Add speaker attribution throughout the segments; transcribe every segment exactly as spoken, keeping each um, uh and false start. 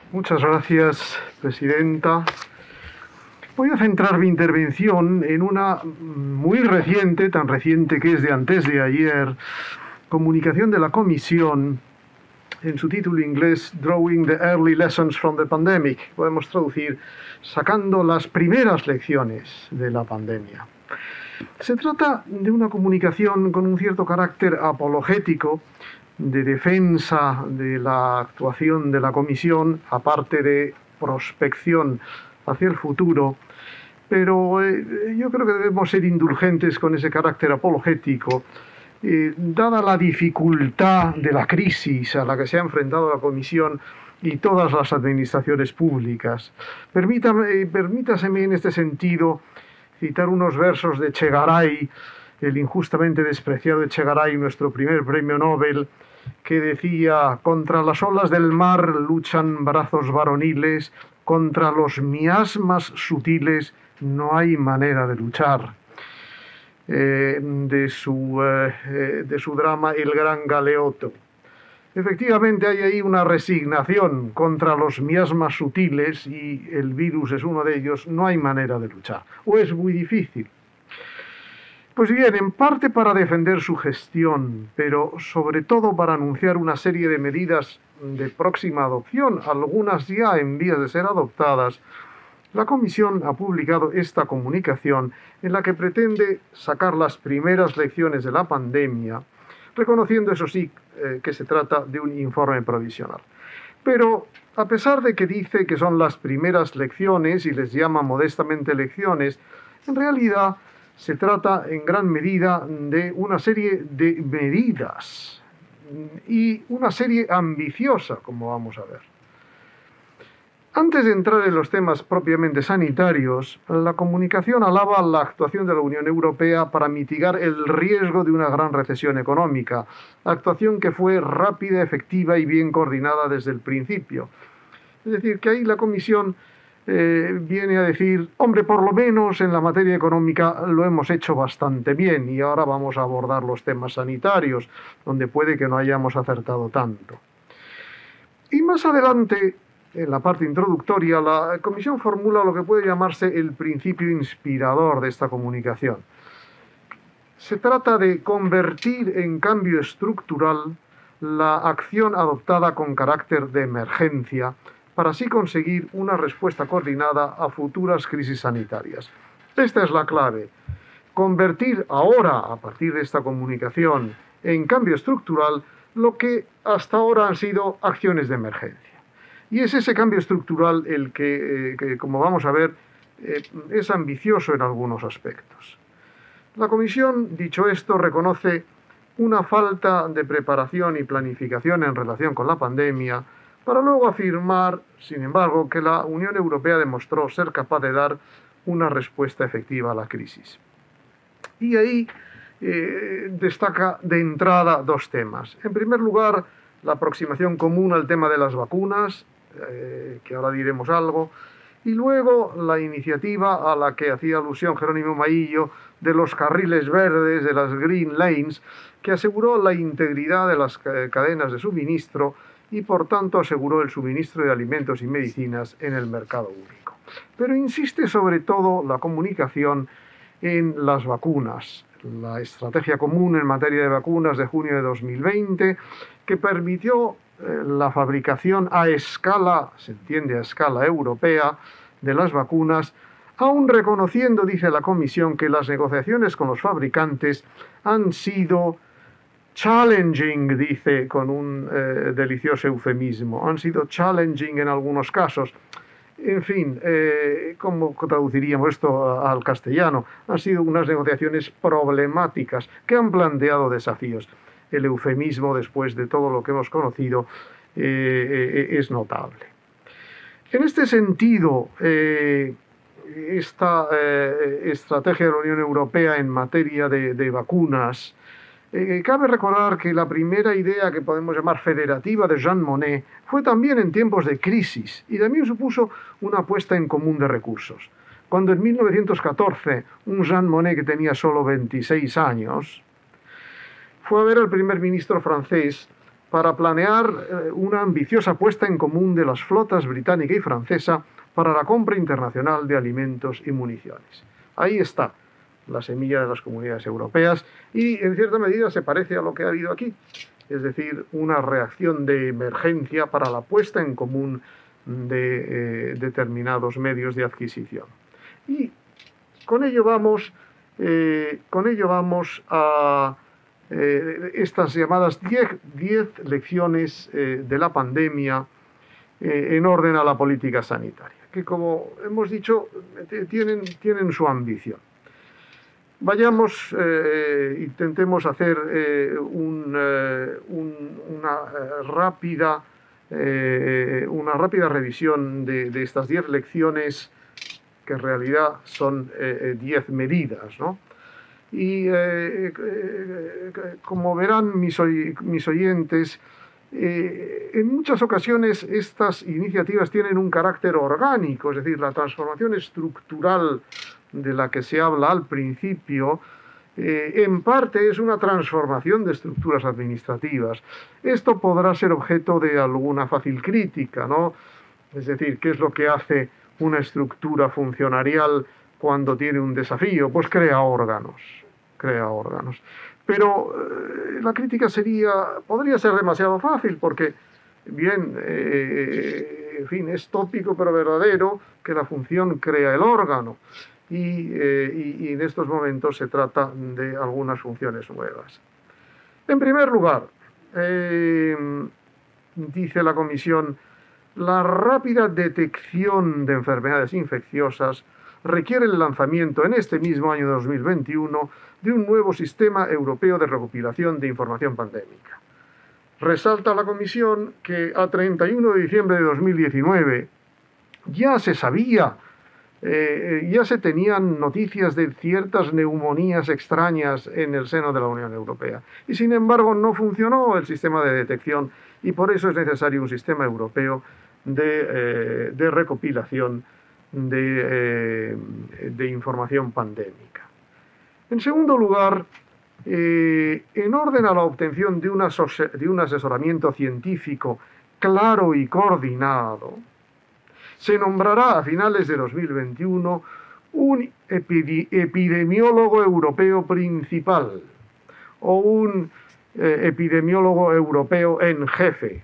Speaker 1: Muchas gracias, presidenta. Voy a centrar mi intervención en una muy reciente, tan reciente que es de antes de ayer, comunicación de la Comisión en su título inglés Drawing the Early Lessons from the Pandemic. Podemos traducir sacando las primeras lecciones de la pandemia. Se trata de una comunicación con un cierto carácter apologético, de defensa de la actuación de la Comisión, aparte de prospección hacia el futuro, pero eh, yo creo que debemos ser indulgentes con ese carácter apologético, eh, dada la dificultad de la crisis a la que se ha enfrentado la Comisión y todas las administraciones públicas. Permítame, eh, permítaseme en este sentido citar unos versos de Chegaray, el injustamente despreciado Chegaray, nuestro primer premio Nobel, que decía: contra las olas del mar luchan brazos varoniles, contra los miasmas sutiles no hay manera de luchar. Eh, de, su, eh, de su drama El Gran Galeoto. Efectivamente hay ahí una resignación contra los miasmas sutiles, y el virus es uno de ellos. No hay manera de luchar, o es muy difícil. Pues bien, en parte para defender su gestión, pero sobre todo para anunciar una serie de medidas de próxima adopción, algunas ya en vías de ser adoptadas, la Comisión ha publicado esta comunicación en la que pretende sacar las primeras lecciones de la pandemia, reconociendo, eso sí, eh, que se trata de un informe provisional. Pero, a pesar de que dice que son las primeras lecciones y les llama modestamente lecciones, en realidad se trata en gran medida de una serie de medidas y una serie ambiciosa, como vamos a ver. Antes de entrar en los temas propiamente sanitarios, la comunicación alaba la actuación de la Unión Europea para mitigar el riesgo de una gran recesión económica, actuación que fue rápida, efectiva y bien coordinada desde el principio. Es decir, que ahí la Comisión eh, viene a decir: hombre, por lo menos en la materia económica lo hemos hecho bastante bien, y ahora vamos a abordar los temas sanitarios, donde puede que no hayamos acertado tanto. Y más adelante, en la parte introductoria, la Comisión formula lo que puede llamarse el principio inspirador de esta comunicación. Se trata de convertir en cambio estructural la acción adoptada con carácter de emergencia, para así conseguir una respuesta coordinada a futuras crisis sanitarias. Esta es la clave: convertir ahora, a partir de esta comunicación, en cambio estructural lo que hasta ahora han sido acciones de emergencia. Y es ese cambio estructural el que, eh, que como vamos a ver, eh, es ambicioso en algunos aspectos. La Comisión, dicho esto, reconoce una falta de preparación y planificación en relación con la pandemia, para luego afirmar, sin embargo, que la Unión Europea demostró ser capaz de dar una respuesta efectiva a la crisis. Y ahí eh, destaca de entrada dos temas. En primer lugar, la aproximación común al tema de las vacunas, eh, que ahora diremos algo, y luego la iniciativa a la que hacía alusión Jerónimo Maillo de los carriles verdes, de las Green Lanes, que aseguró la integridad de las cadenas de suministro y por tanto aseguró el suministro de alimentos y medicinas en el mercado único. Pero insiste sobre todo la comunicación en las vacunas, la estrategia común en materia de vacunas de junio de dos mil veinte, que permitió eh, la fabricación a escala, se entiende a escala europea, de las vacunas, aun reconociendo, dice la Comisión, que las negociaciones con los fabricantes han sido challenging, dice con un eh, delicioso eufemismo, han sido challenging en algunos casos. En fin, eh, ¿cómo traduciríamos esto al castellano? Han sido unas negociaciones problemáticas que han planteado desafíos. El eufemismo, después de todo lo que hemos conocido, eh, eh, es notable. En este sentido, eh, esta eh, estrategia de la Unión Europea en materia de, de vacunas, Eh, cabe recordar que la primera idea que podemos llamar federativa de Jean Monnet fue también en tiempos de crisis y también supuso una puesta en común de recursos. Cuando en mil novecientos catorce un Jean Monnet que tenía solo veintiséis años fue a ver al primer ministro francés para planear eh, una ambiciosa puesta en común de las flotas británica y francesa para la compra internacional de alimentos y municiones. Ahí está la semilla de las comunidades europeas y en cierta medida se parece a lo que ha habido aquí, es decir, una reacción de emergencia para la puesta en común de eh, determinados medios de adquisición. Y con ello vamos, eh, con ello vamos a eh, estas llamadas diez lecciones eh, de la pandemia eh, en orden a la política sanitaria, que como hemos dicho, tienen, tienen su ambición. Vayamos, eh, intentemos hacer eh, un, eh, un, una, eh, rápida, eh, una rápida revisión de, de estas diez lecciones, que en realidad son eh, diez medidas, ¿no? Y eh, eh, como verán mis, oy mis oyentes, eh, en muchas ocasiones estas iniciativas tienen un carácter orgánico, es decir, la transformación estructural de la que se habla al principio, eh, en parte es una transformación de estructuras administrativas. Esto podrá ser objeto de alguna fácil crítica, ¿no? Es decir, ¿qué es lo que hace una estructura funcionarial cuando tiene un desafío? Pues crea órganos, crea órganos. Pero eh, la crítica sería, podría ser demasiado fácil, porque, bien, eh, en fin, es tópico pero verdadero que la función crea el órgano. Y, eh, y, y en estos momentos se trata de algunas funciones nuevas. En primer lugar, eh, dice la Comisión, la rápida detección de enfermedades infecciosas requiere el lanzamiento en este mismo año dos mil veintiuno de un nuevo sistema europeo de recopilación de información pandémica. Resalta la Comisión que a treinta y uno de diciembre de dos mil diecinueve ya se sabía Eh, ya se tenían noticias de ciertas neumonías extrañas en el seno de la Unión Europea. Y sin embargo no funcionó el sistema de detección y por eso es necesario un sistema europeo de, eh, de recopilación de, eh, de información pandémica. En segundo lugar, eh, en orden a la obtención de, una, de un asesoramiento científico claro y coordinado, se nombrará a finales de dos mil veintiuno un epidemiólogo europeo principal o un eh, epidemiólogo europeo en jefe,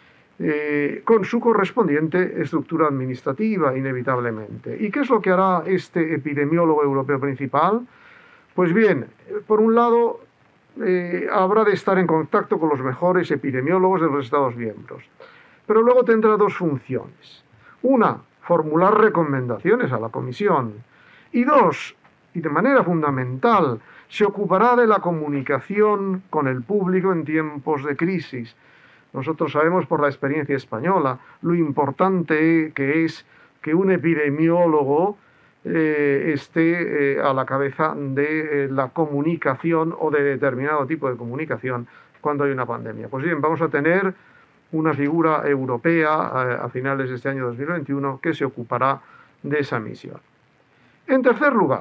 Speaker 1: eh, con su correspondiente estructura administrativa, inevitablemente. ¿Y qué es lo que hará este epidemiólogo europeo principal? Pues bien, por un lado, eh, habrá de estar en contacto con los mejores epidemiólogos de los Estados miembros, pero luego tendrá dos funciones. Una, formular recomendaciones a la Comisión. Y dos, y de manera fundamental, se ocupará de la comunicación con el público en tiempos de crisis. Nosotros sabemos por la experiencia española lo importante que es que un epidemiólogo eh, esté eh, a la cabeza de eh, la comunicación o de determinado tipo de comunicación cuando hay una pandemia. Pues bien, vamos a tener una figura europea eh, a finales de este año dos mil veintiuno que se ocupará de esa misión. En tercer lugar,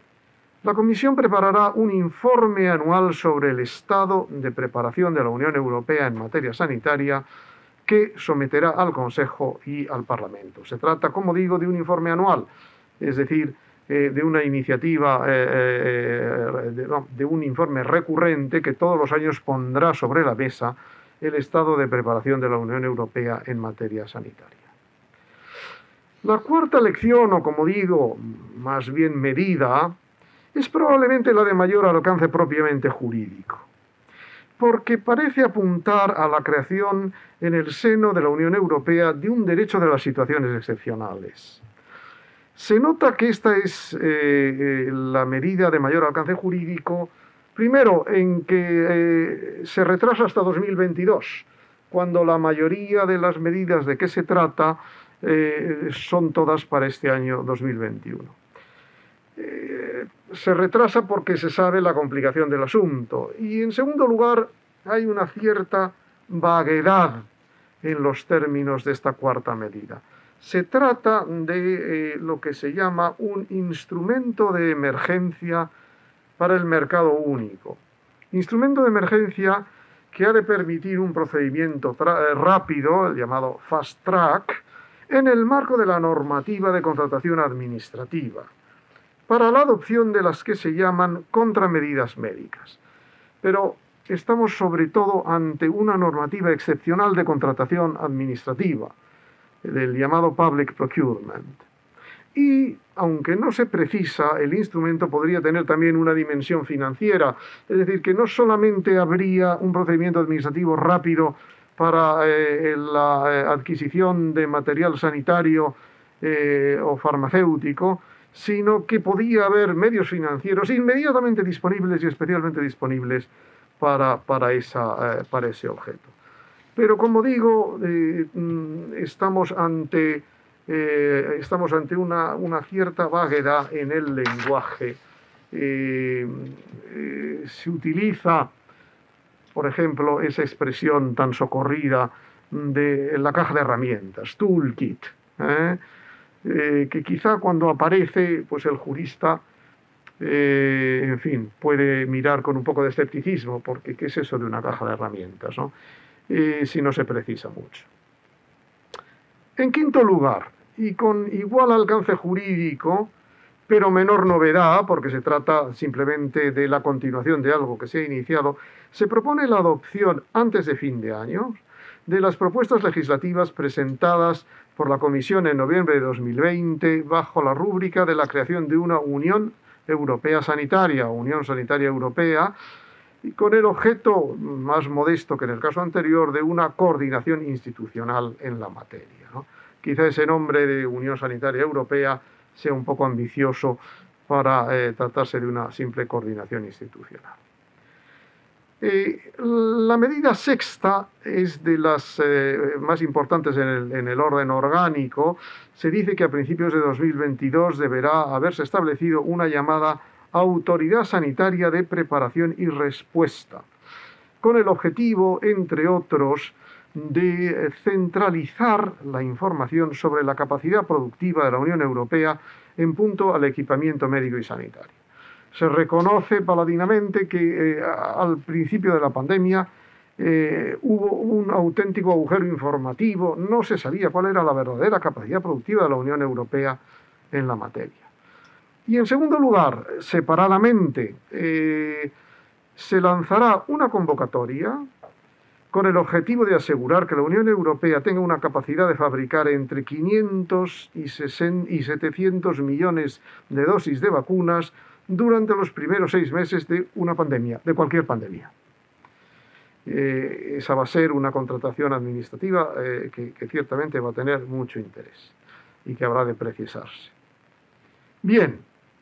Speaker 1: la Comisión preparará un informe anual sobre el estado de preparación de la Unión Europea en materia sanitaria que someterá al Consejo y al Parlamento. Se trata, como digo, de un informe anual, es decir, eh, de una iniciativa, eh, eh, de, no, de un informe recurrente que todos los años pondrá sobre la mesa el estado de preparación de la Unión Europea en materia sanitaria. La cuarta lección, o como digo, más bien medida, es probablemente la de mayor alcance propiamente jurídico, porque parece apuntar a la creación en el seno de la Unión Europea de un derecho de las situaciones excepcionales. Se nota que esta es eh, la medida de mayor alcance jurídico, primero, en que eh, se retrasa hasta dos mil veintidós, cuando la mayoría de las medidas de que se trata eh, son todas para este año dos mil veintiuno. Eh, se retrasa porque se sabe la complicación del asunto. Y en segundo lugar, hay una cierta vaguedad en los términos de esta cuarta medida. Se trata de eh, lo que se llama un instrumento de emergencia para el mercado único. Instrumento de emergencia que ha de permitir un procedimiento rápido, el llamado fast track, en el marco de la normativa de contratación administrativa, para la adopción de las que se llaman contramedidas médicas. Pero estamos sobre todo ante una normativa excepcional de contratación administrativa, del llamado public procurement. Y, aunque no se precisa, el instrumento podría tener también una dimensión financiera, es decir, que no solamente habría un procedimiento administrativo rápido para eh, la eh, adquisición de material sanitario eh, o farmacéutico, sino que podía haber medios financieros inmediatamente disponibles y especialmente disponibles para, para, esa, eh, para ese objeto. Pero, como digo, eh, estamos ante... Eh, estamos ante una, una cierta vaguedad en el lenguaje. Eh, eh, se utiliza, por ejemplo, esa expresión tan socorrida de la caja de herramientas, toolkit, ¿eh? Eh, que quizá cuando aparece, pues el jurista, eh, en fin, puede mirar con un poco de escepticismo, porque ¿qué es eso de una caja de herramientas, ¿no? Eh, si no se precisa mucho. En quinto lugar, y con igual alcance jurídico, pero menor novedad, porque se trata simplemente de la continuación de algo que se ha iniciado, se propone la adopción antes de fin de año de las propuestas legislativas presentadas por la Comisión en noviembre de dos mil veinte bajo la rúbrica de la creación de una Unión Europea Sanitaria, Unión Sanitaria Europea, y con el objeto más modesto que en el caso anterior de una coordinación institucional en la materia, ¿no? Quizá ese nombre de Unión Sanitaria Europea sea un poco ambicioso para eh, tratarse de una simple coordinación institucional. Eh, la medida sexta es de las eh, más importantes en el, en el orden orgánico. Se dice que a principios de dos mil veintidós deberá haberse establecido una llamada Autoridad Sanitaria de Preparación y Respuesta, con el objetivo, entre otros, de centralizar la información sobre la capacidad productiva de la Unión Europea en punto al equipamiento médico y sanitario. Se reconoce paladinamente que eh, al principio de la pandemia eh, hubo un auténtico agujero informativo, no se sabía cuál era la verdadera capacidad productiva de la Unión Europea en la materia. Y en segundo lugar, separadamente, eh, se lanzará una convocatoria con el objetivo de asegurar que la Unión Europea tenga una capacidad de fabricar entre quinientos y setecientos millones de dosis de vacunas durante los primeros seis meses de una pandemia, de cualquier pandemia. Eh, esa va a ser una contratación administrativa eh, que, que ciertamente va a tener mucho interés y que habrá de precisarse. Bien,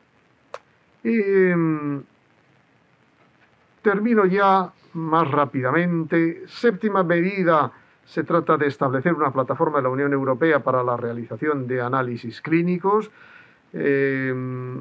Speaker 1: eh, termino ya más rápidamente. Séptima medida, se trata de establecer una plataforma de la Unión Europea para la realización de análisis clínicos. Eh,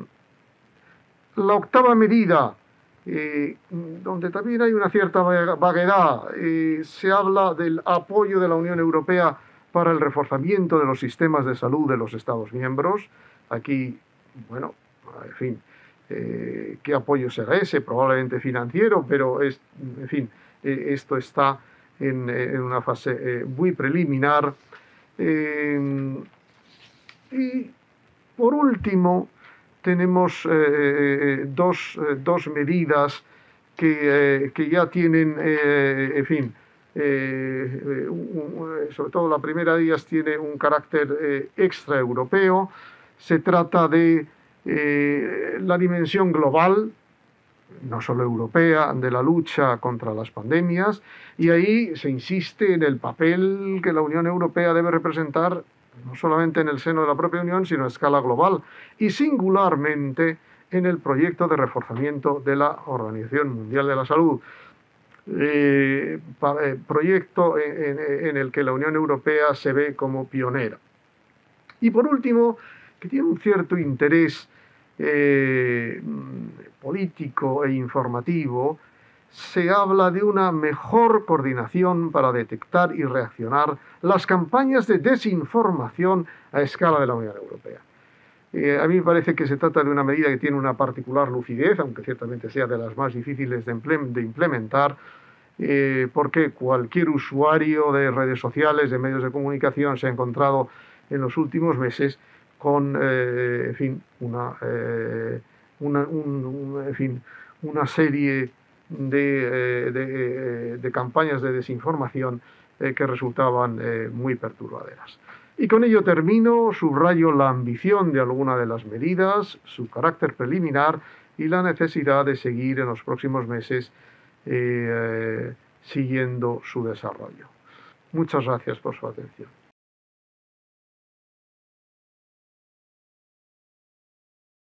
Speaker 1: la octava medida, eh, donde también hay una cierta vaguedad, eh, se habla del apoyo de la Unión Europea para el reforzamiento de los sistemas de salud de los Estados miembros. Aquí, bueno, en fin, Eh, ¿qué apoyo será ese? Probablemente financiero, pero es, en fin, eh, esto está en, en una fase eh, muy preliminar. Eh, y por último, tenemos eh, dos, eh, dos medidas que, eh, que ya tienen, eh, en fin, eh, un, sobre todo la primera de ellas tiene un carácter eh, extraeuropeo. Se trata de Eh, la dimensión global, no solo europea, de la lucha contra las pandemias, y ahí se insiste en el papel que la Unión Europea debe representar, no solamente en el seno de la propia Unión, sino a escala global, y singularmente en el proyecto de reforzamiento de la Organización Mundial de la Salud. Eh, para, eh, proyecto en, en el que la Unión Europea se ve como pionera. Y por último, que tiene un cierto interés eh, político e informativo, se habla de una mejor coordinación para detectar y reaccionar las campañas de desinformación a escala de la Unión Europea. Eh, a mí me parece que se trata de una medida que tiene una particular lucidez, aunque ciertamente sea de las más difíciles de implementar, eh, porque cualquier usuario de redes sociales, de medios de comunicación, se ha encontrado en los últimos meses con, eh, en fin, una, eh, una, un, un, en fin, una serie de, eh, de, de campañas de desinformación eh, que resultaban eh, muy perturbadoras. Y con ello termino, subrayo la ambición de alguna de las medidas, su carácter preliminar y la necesidad de seguir en los próximos meses eh, siguiendo su desarrollo. Muchas gracias por su atención.